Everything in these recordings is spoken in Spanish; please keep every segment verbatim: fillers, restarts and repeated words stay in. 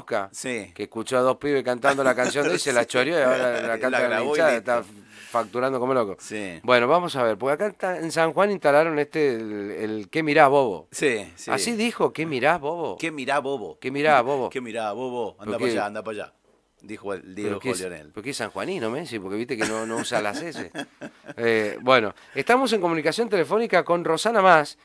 Mosca, Sí. que escuchó a dos pibes cantando la canción de él, se la choreó y ahora la La canta en la grabó y hinchada, listo. está facturando como loco. Sí. Bueno, vamos a ver, porque acá está- en San Juan instalaron este, el, el ¿qué mirás, bobo? Sí, Así sí. dijo, ¿qué mirás, bobo? ¿Qué mirá, bobo? ¿Qué mirás, bobo? ¿Qué mirá, bobo? ¿Pero Anda para allá, qué, anda para allá. Dijo el, pero qué dijo es, Lionel. pero qué es sanjuanino, Messi? Porque viste que no, no usa las S. Eh, bueno, estamos en comunicación telefónica con Rosana Más,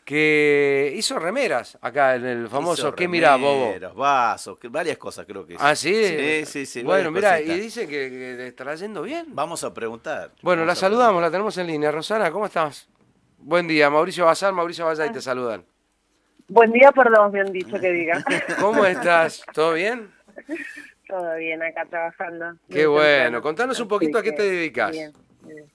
que hizo remeras acá en el Hizo famoso ¿qué mirás, bobo? remeros, vasos, que- varias cosas creo que Ah, hizo. sí. Sí, sí, sí, varias Bueno, mira, y cositas. dice que, que le estará yendo bien. Vamos a preguntar. Bueno, la Vamos a saludamos, preguntar. la tenemos en línea. Rosana, ¿cómo estás? Buen día, Mauricio Bazar, Mauricio Bazar y te saludan. Buen día por dos, me han dicho que diga. ¿Cómo estás? ¿Todo bien? Todo bien, acá trabajando. Qué Muy bueno. temprano. Contanos un Así poquito a qué te que, dedicas. bien, bien.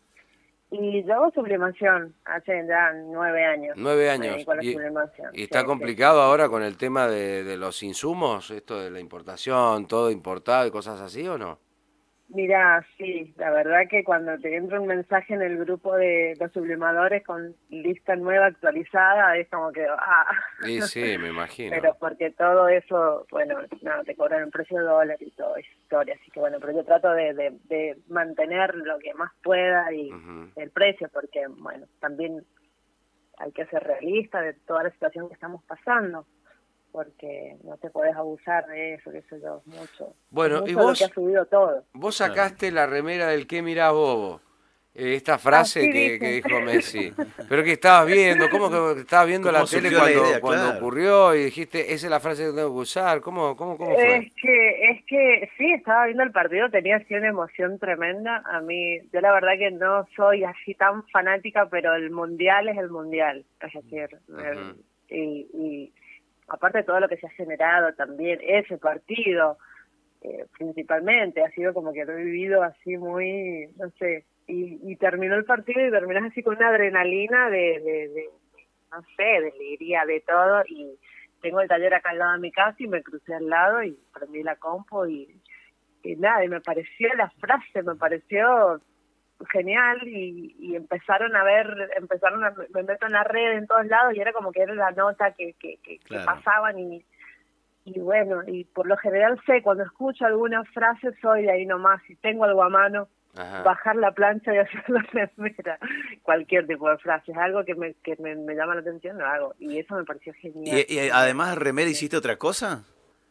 Y yo hago sublimación, hace ya nueve años. Nueve Me años. dedico a la Y, sublimación. y Sí, está sí, complicado sí, ahora sí. con el tema de, de los insumos, esto de la importación, todo importado y cosas así, ¿o no? Mirá, sí, la verdad que cuando te entra un mensaje en el grupo de los sublimadores con lista nueva actualizada, es como que, ah, Y sí, me imagino. pero porque todo eso, bueno, no, te cobran el precio de dólar y todo, es historia, así que bueno, pero yo trato de, de, de mantener lo que más pueda y Ujú. el precio, porque bueno, también hay que ser realista de toda la situación que estamos pasando, porque no te podés abusar de eso, que sé yo, mucho, es Bueno, y mucho lo que ha vos, subido todo. vos Claro. sacaste la remera del ¿qué mirás, bobo? Eh, esta frase Así que, que dice. dijo Messi. Pero que estabas viendo, ¿cómo que estabas viendo ¿Cómo la tele surgió la cuando, idea? cuando Claro. ocurrió y dijiste, esa es la frase que tengo que usar? ¿Cómo, cómo, cómo fue? Es que, es que sí, estaba viendo el partido, tenía así una emoción tremenda. A mí, yo la verdad que no soy así tan fanática, pero el mundial es el mundial. Es decir, el- Ujú. y, y aparte de todo lo que se ha generado también, ese partido, eh, principalmente, ha sido como que lo he vivido así muy, no sé, y, y terminó el partido y terminás así con una adrenalina de, de, de, no sé, de alegría, de todo, y tengo el taller acá al lado de mi casa y me crucé al lado y prendí la compu y, y nada, y me pareció la frase, me pareció genial y, y empezaron a ver, empezaron a, me meto en la red en todos lados y era como que era la nota que, que, que, Claro. que pasaban y, y bueno, y por lo general sé, cuando escucho alguna frase soy de ahí nomás, si tengo algo a mano, Ajá. bajar la plancha y hacer la remera, cualquier tipo de frase, es algo que me que me, me llama la atención, lo hago, y eso me pareció genial. ¿Y, y genial, además, remera, sí. hiciste otra cosa?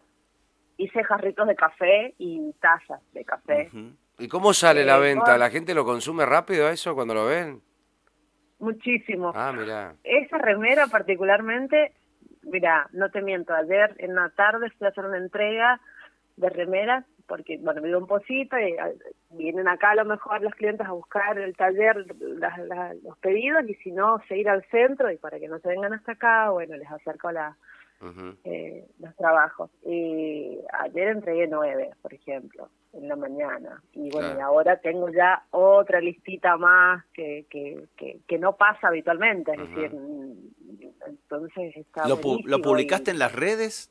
Hice jarritos de café y tazas de café. Ujú. ¿Y cómo sale la Eh, venta? vos- ¿La gente lo consume rápido eso cuando lo ven? Muchísimo. Ah, mirá. Esa remera particularmente, mira, no te miento, ayer en la tarde fui a hacer una entrega de remeras, porque, bueno, vivo en Posito y eh, vienen acá a lo mejor los clientes a buscar el taller, las- las- los pedidos, y si no, seguir al centro, y para que no se vengan hasta acá, bueno, les acerco la, Ujú. eh, los trabajos. Y ayer entregué nueve, por ejemplo, en la mañana. Y bueno, Claro. y ahora tengo ya otra listita más que, que, que, que no pasa habitualmente, es Ujú. decir, mm, entonces está ¿Lo, pu- buenísimo. ¿Lo publicaste y en las redes?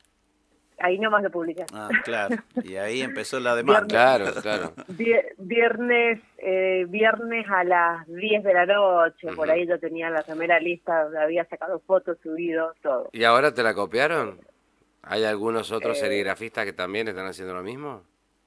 ahí nomás lo publiqué. Ah, claro. Y ahí empezó la demanda. Claro, claro. Vie- Viernes, eh, viernes a las diez de la noche, por Ujú. ahí yo tenía la remera lista, había sacado fotos, subido, todo. ¿Y ahora te la copiaron? ¿Hay algunos otros Eh, serigrafistas que también están haciendo lo mismo?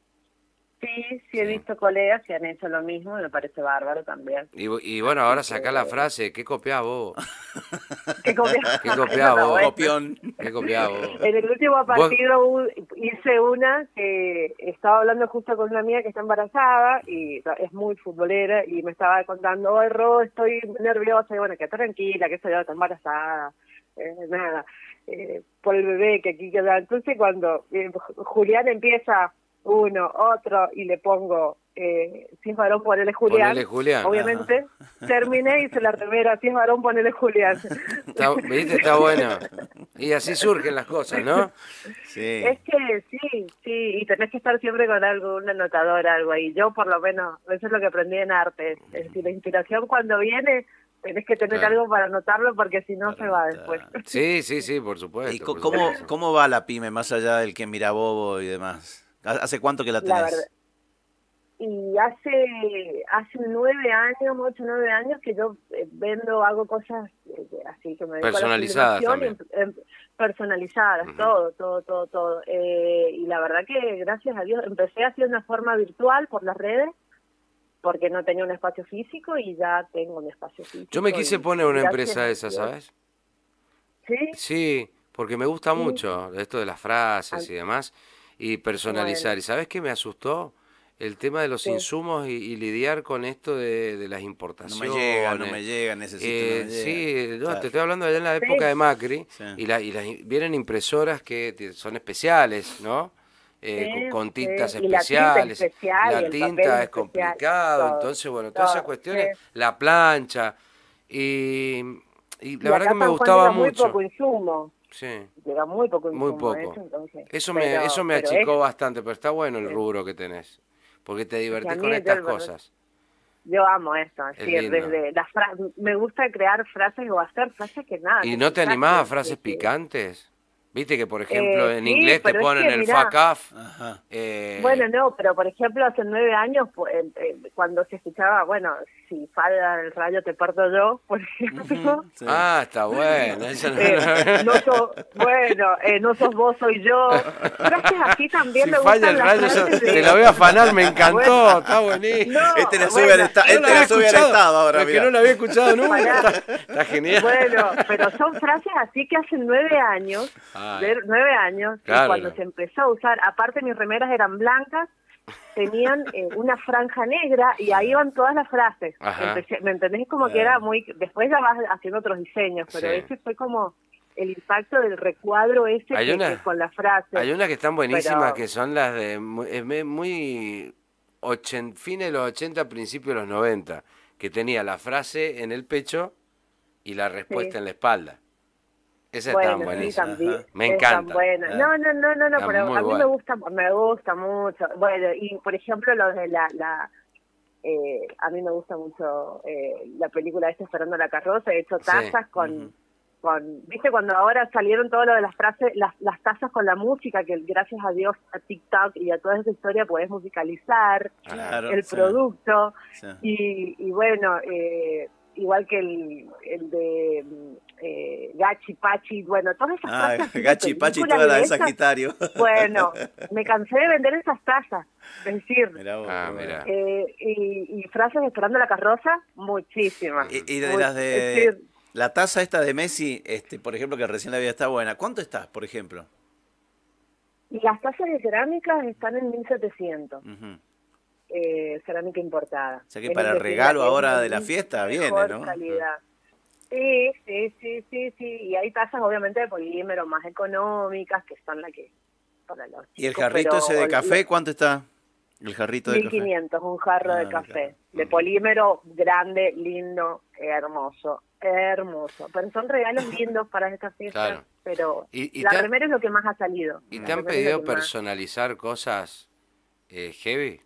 Sí, sí he Sí. visto colegas que han hecho lo mismo y me parece bárbaro también. Y, bu- y bueno, ahora Así sacá que- la frase, ¿qué copiás vos? ¿Qué copias? ¿Qué Eso copiás está vos? bueno. Copión. ¿Qué copiás vos? En el último Vos- partido hu- hice una que estaba hablando justo con una amiga que está embarazada y es muy futbolera y me estaba contando, oye, Ro, estoy nerviosa, y bueno, que tranquila, que soy yo, está embarazada, eh, nada, eh, por el bebé que aquí queda. Entonces cuando eh, Julián empieza uno, otro, y le pongo, eh, si es varón, ponele Julián. Ponele Julián. Obviamente, terminé y hice la remera, si es varón, ponele Julián. Está, ¿viste? Está bueno. Y así surgen las cosas, ¿no? Sí. Es que sí, sí, y tenés que estar siempre con algo, un anotador, algo ahí. Yo, por lo menos, eso es lo que aprendí en arte. Es decir, la inspiración cuando viene, tenés que tener Claro. algo para anotarlo porque si no Para se va anotar. después. Sí, sí, sí, por supuesto. ¿Y co- por cómo, supuesto. cómo va la pyme más allá del que mira bobo y demás? ¿Hace cuánto que la La tenés? verdad. y hace hace nueve años, ocho, nueve años que yo eh, vendo, hago cosas eh, así que me dedico a la Personalizadas filmación y, em, personalizadas, Ujú. todo, todo, todo, todo. Eh, y la verdad que gracias a Dios empecé así de una forma virtual por las redes, porque no tenía un espacio físico y ya tengo un espacio físico. Yo me quise y- poner y una gracias empresa a de esas, Dios. ¿sabes? ¿Sí? Sí, porque me gusta Sí. mucho esto de las frases Al- y demás, y personalizar. Bueno, ¿Y sabes qué me asustó? El tema de los sí. insumos y, y lidiar con esto de, de las No me importaciones. llega, no me llega, necesito, no Eh, me sí, llega. no, Claro. te estoy hablando allá en la época Sí. de Macri, Sí. y, la, y las, vienen impresoras que te- son especiales, ¿no? Eh, con, Sí, con sí, tintas y la tinta es especiales, especial, y la el papel tinta es es especial, complicado, todo, entonces, bueno, todas esas todo, cuestiones, sí. la plancha, y, y la Y verdad acá que me San Juan gustaba llega muy mucho. poco insumo, Sí, llega muy poco muy insumo poco. eso, entonces, Eso me, pero, eso me pero achicó es, bastante, pero está bueno el es, rubro que tenés, porque te es que a divertís mí, con yo, estas el verdad- cosas. yo amo esto, es Es decir, lindo. desde las fra me gusta crear frases o hacer frases que nada, ¿Y que no te quizás animás a que, frases que, que- picantes? Viste que, por ejemplo, eh, en sí, inglés te pero es ponen que el mirá, fuck off. Ajá. eh, bueno, no, pero por ejemplo, hace nueve años, pues, eh, eh, cuando se escuchaba, bueno, si falla el rayo te parto yo, por ejemplo, Sí. Ah, está bueno. Eso no- eh, no sos, bueno, eh, no sos vos, soy yo. Frases así también Si me falla gustan el las rayo, yo frases de... te la voy a afanar, me encantó, Bueno, está buenísimo. no, Este le sube bueno, al esta- No este la le había sube al escuchado, estado ahora, pero es que mirá. no la había escuchado nunca. Pará. Está, está genial. Bueno, pero son frases así que hace nueve años, Ah, de- nueve años, claro, y cuando no. se empezó a usar, aparte mis remeras eran blancas, tenían eh, una franja negra y ahí iban todas las frases. Ajá. Empecé- ¿me entendés? Como que Claro. era muy... Después ya vas haciendo otros diseños, pero Sí. ese fue como el impacto del recuadro ese Hay que, una- que con la frase. Hay unas que están buenísimas, Pero- que son las de muy, es me- muy ochen- fines de los ochenta, principios de los noventa, que tenía la frase en el pecho y la respuesta Sí. en la espalda. Esas Bueno, están sí, buenísimas. también. Ajá. Me Están encanta. buenas. Claro. No, no, no, no, no, Está pero muy a mí bueno. me gusta, me gusta mucho. Bueno, y por ejemplo, lo de la, la eh, a mí me gusta mucho eh, la película esta Esperando la carroza. He hecho Sí. tazas con, Ujú. con, viste, cuando ahora salieron todo lo de las frases, las, las tazas con la música, que gracias a Dios a TikTok y a toda esa historia podés musicalizar Claro, el sí. producto. Sí. Y, y bueno, eh, igual que el, el de eh, Gachi Pachi, bueno, todas esas Ah, frases así de Gachi Pachi, películas toda y la de esas, Sagitario. bueno, me cansé de vender esas tazas, es decir, Mirá vos, Ah, qué mirá. bueno. eh, y, y frases esperando la carroza, muchísimas. Y, y de Muy- las es de decir, la taza esta de Messi, este, por ejemplo, que recién la vida está buena. ¿Cuánto estás, por ejemplo? las tazas de cerámica están en mil setecientos, Ujú. eh, cerámica importada. O sea que Es para lo el que regalo tiene, ahora es de la fiesta viene, mejor ¿no? calidad. Sí, sí, sí, sí, sí. Y hay tazas obviamente de polímero más económicas, que son las que para los ¿Y el chicos, jarrito pero ese de lo- café, cuánto está? El jarrito de mil café. quinientos, un jarro Ah, de de café, café. de Ujú. polímero grande, lindo, hermoso, hermoso. Pero son regalos lindos para esta fiesta, Claro. pero Y- y la te han- remera es lo que más ha salido. ¿Y La te han remera es lo pedido que más. personalizar cosas eh, heavy?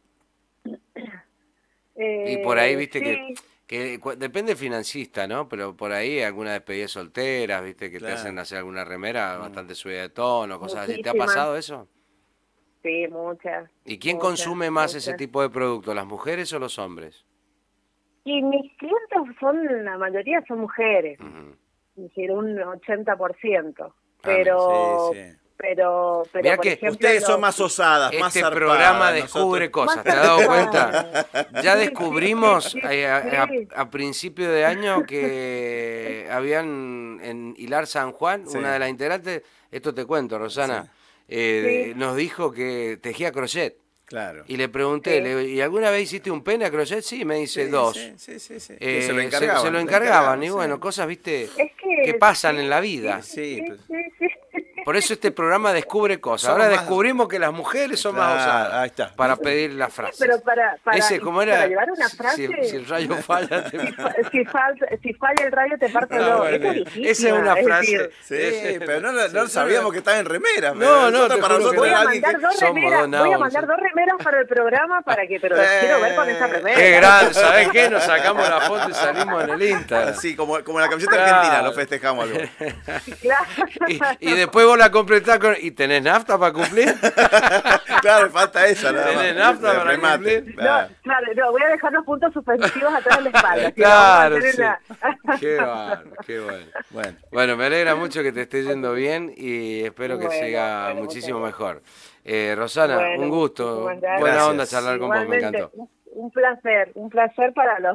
Eh, Y por ahí, viste, sí, que, que cu- depende del financista, ¿no? Pero por ahí alguna despedida solteras, viste, que Claro. te hacen hacer alguna remera Mm. bastante subida de tono, cosas así. ¿Te ha Muchísimas. pasado eso? sí, muchas. ¿Y quién muchas, consume más ese muchas. tipo de producto, las mujeres o los hombres? Y mis clientes son, la mayoría son mujeres, Ujú. es decir, un ochenta por ciento. Ah, Pero, sí, sí. pero, pero Mirá por que ejemplo, Ustedes son los- más osadas, más Este zarpadas. programa descubre nosotros- cosas, Más ¿te has dado zarpadas. cuenta? Ya Sí, sí, descubrimos sí, sí, eh, a, a- sí. a principio de año que habían en Hilar San Juan, Sí. una de las integrantes, esto te cuento, Rosana, Sí. eh, Sí. nos dijo que tejía crochet. Claro. Y le pregunté, Sí. le- ¿y alguna vez hiciste un pene a crochet? Sí, me dice Sí, dos. Sí, sí, sí. sí. Eh, Y se lo se- encargaban. se lo le encargaban, y sí. bueno, cosas, viste, Es que, que pasan sí, en la vida. Sí, sí, pero- sí, sí. Por eso este programa descubre cosas. Somos Ahora más- descubrimos que las mujeres son más Claro, osadas ahí está. para pedir las frases. Pero para, para, Ese, y ¿cómo para era? llevar una Si- frase, Si, si el rayo falla, te... si, fa- si falta, si falla el rayo te parto Ah, yo. bueno, Esa es viejísima, esa es una frase. decir, Sí, Sí. pero no, no sabíamos que estaba en remera. No, pero no, nosotros- te para juro que nosotros voy no. a era alguien mandar que... dos Somos remeras, Don voy a Aún, mandar sí. dos remeras para el programa para que, pero los Eh, quiero ver con esa remera. Qué grande, ¿sabés qué? Nos sacamos la foto y salimos en el Instagram. Sí, como, como la camiseta Claro. argentina, lo festejamos algo. Claro. Y, y después vos la completás con... ¿Y tenés nafta para cumplir? Claro, falta esa, nada ¿Tenés más. nafta De para remate. cumplir? No, Claro. claro, no, voy a dejar los puntos suspensivos atrás de la espalda. que Claro, no vamos a sí. tener una- Qué bueno, qué bueno. Bueno, Bueno, me alegra mucho que te esté yendo bien y espero que Bueno, siga bueno, muchísimo muchas mejor. Eh, Rosana, Bueno, un gusto. muchísimas gracias. Buena onda Gracias. charlar con vos, me Igualmente, encantó. un- un placer, un placer para los...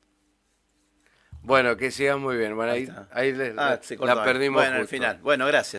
Bueno, que sigas muy bien. Bueno, ahí ahí, está. ahí le- Ah, la, se cortó la ahí. perdimos Bueno, al justo. final. Bueno, gracias.